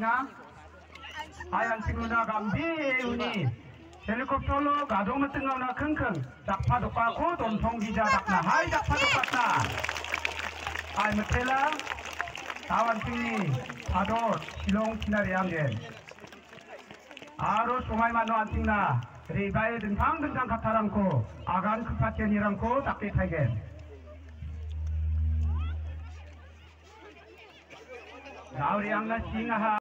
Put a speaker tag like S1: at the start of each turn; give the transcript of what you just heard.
S1: singa ayan sinuna gambi uni 헬리콥터로 가동을 뜬거나 킁킁 dakpadokpaku domthong gija dakna hai dakpadokpatna ai metela tawan singni padot silong sinari anggen aro somai mano antingna ribae dentang katarangko agan kepatianirangko takde thaigen gauri angna singaha